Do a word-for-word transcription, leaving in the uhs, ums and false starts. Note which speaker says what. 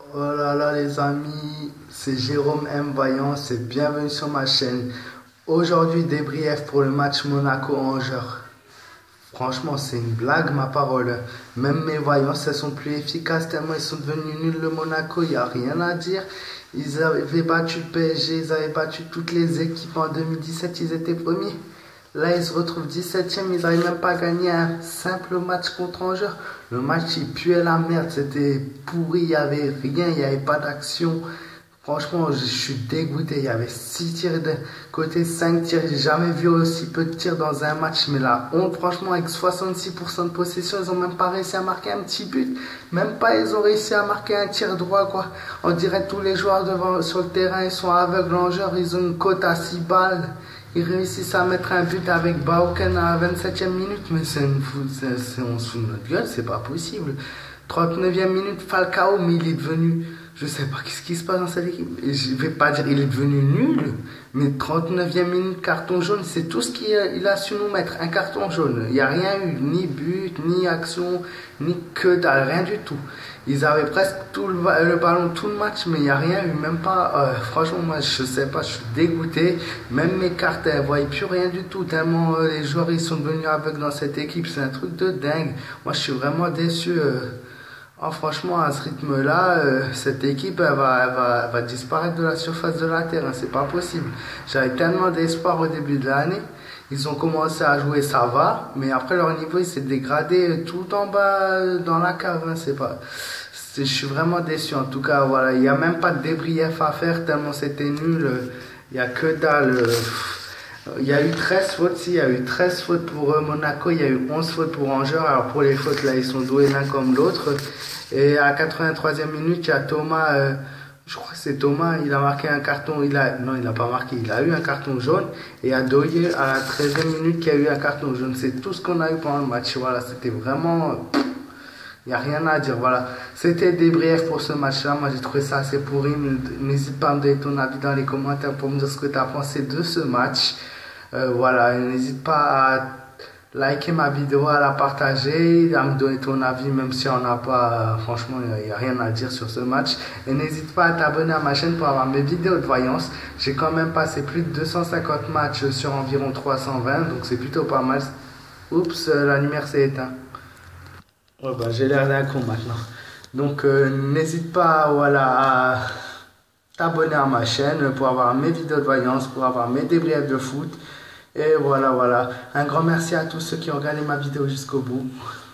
Speaker 1: Oh là là les amis, c'est Jérôme M. Vaillant, c'est bienvenue sur ma chaîne. Aujourd'hui débrief pour le match Monaco-Angers. Franchement c'est une blague ma parole. Même mes voyances elles sont plus efficaces tellement ils sont devenus nuls le Monaco, il n'y a rien à dire. Ils avaient battu le P S G, ils avaient battu toutes les équipes en deux mille dix-sept, ils étaient premiers. Là, ils se retrouvent dix-septième, ils n'arrivent même pas à gagner un simple match contre Angers. Le match, il puait la merde, c'était pourri, il n'y avait rien, il n'y avait pas d'action. Franchement, je suis dégoûté. Il y avait six tirs de côté, cinq tirs. J'ai jamais vu aussi peu de tirs dans un match. Mais la honte, franchement, avec soixante-six pour cent de possession, ils ont même pas réussi à marquer un petit but. Même pas, ils ont réussi à marquer un tir droit, quoi. On dirait que tous les joueurs devant, sur le terrain, ils sont aveugles. Angers, ils ont une cote à six balles. Ils réussissent à mettre un but avec Bauken à la vingt-septième minute. Mais c'est une fou, c'est, c'est, on se fout de notre gueule, c'est pas possible. trente-neuvième minute, Falcao, mais il est devenu... Je sais pas qu'est-ce qui se passe dans cette équipe. Je vais pas dire il est devenu nul, mais trente-neuvième minute, carton jaune, c'est tout ce qu'il a, il a su nous mettre. Un carton jaune. Il n'y a rien eu, ni but, ni action, ni que dalle, rien du tout. Ils avaient presque tout le, le ballon, tout le match, mais il n'y a rien eu, même pas. Euh, franchement, moi, je sais pas, je suis dégoûté. Même mes cartes, elles ne voyaient plus rien du tout, tellement euh, les joueurs ils sont devenus aveugles dans cette équipe. C'est un truc de dingue. Moi, je suis vraiment déçu. Euh, Oh, franchement, à ce rythme-là, euh, cette équipe elle va, elle va, elle va disparaître de la surface de la terre. Hein, c'est pas possible. J'avais tellement d'espoir au début de l'année. Ils ont commencé à jouer, ça va, mais après leur niveau il s'est dégradé tout en bas euh, dans la cave. Hein, c'est pas. Je suis vraiment déçu. En tout cas, voilà, il n'y a même pas de débrief à faire tellement c'était nul. Il n'y a que dalle. Euh, Il y a eu treize fautes, si, il y a eu treize fautes pour euh, Monaco, il y a eu onze fautes pour Angers. Alors pour les fautes, là, ils sont doués l'un comme l'autre. Et à la quatre-vingt-troisième minute, il y a Thomas, euh, je crois que c'est Thomas, il a marqué un carton, il a, non, il n'a pas marqué, il a eu un carton jaune. Et à Doye, à la treizième minute, qui a eu un carton jaune. C'est tout ce qu'on a eu pendant le match. Voilà, c'était vraiment... Il n'y a rien à dire, voilà. C'était des briefs pour ce match-là. Moi, j'ai trouvé ça assez pourri. N'hésite pas à me donner ton avis dans les commentaires pour me dire ce que tu as pensé de ce match. Euh, voilà, n'hésite pas à liker ma vidéo, à la partager, à me donner ton avis, même si on n'a pas, euh, franchement, il n'y a, a rien à dire sur ce match. Et n'hésite pas à t'abonner à ma chaîne pour avoir mes vidéos de voyance. J'ai quand même passé plus de deux cent cinquante matchs sur environ trois cent vingt, donc c'est plutôt pas mal. Oups, euh, la lumière s'est éteinte. Oh, bah, j'ai l'air d'un con maintenant. Donc euh, n'hésite pas voilà, à t'abonner à ma chaîne pour avoir mes vidéos de voyance, pour avoir mes débriefs de foot. Et voilà, voilà. Un grand merci à tous ceux qui ont regardé ma vidéo jusqu'au bout.